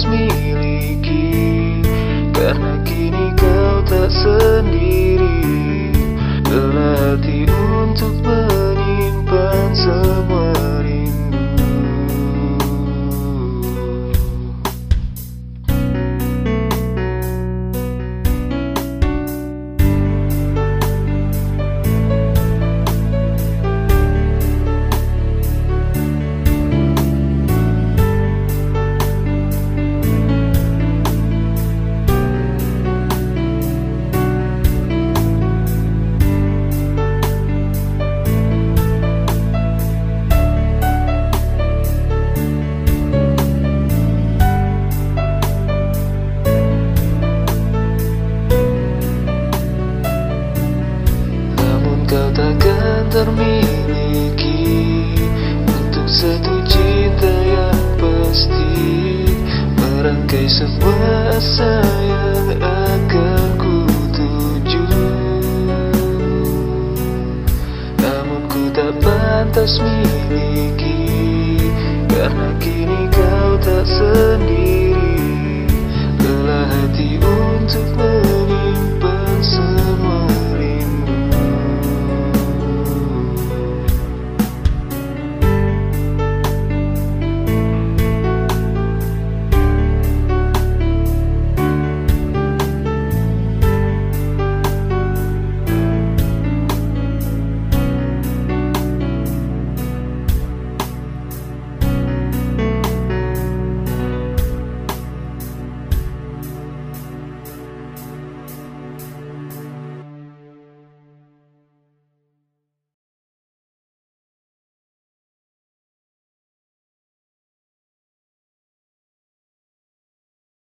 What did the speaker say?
miliki, karena kini kau tak sendiri. Lelah hati untuk menyimpan semua rindu. Kau takkan termiliki untuk satu cinta yang pasti, merangkai sebuah asa yang akan ku tuju. Namun ku tak pantas miliki, karena kini kau tak sendiri. Lelah hati untuk